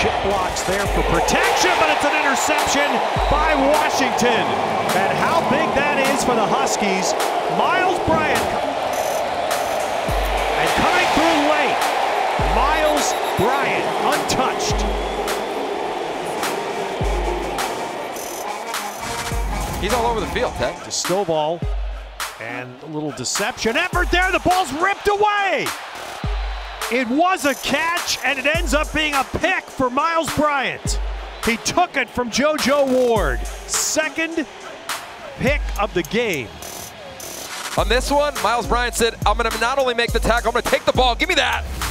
Chip blocks there for protection, but it's an interception by Washington. And how big that is for the Huskies. Myles Bryant. And coming through late, Myles Bryant, untouched. He's all over the field, Ted. To Stovall, and a little deception effort there. The ball's ripped away. It was a catch, and it ends up being a pick for Myles Bryant. He took it from JoJo Ward. Second pick of the game. On this one, Myles Bryant said, I'm going to not only make the tackle, I'm going to take the ball. Give me that.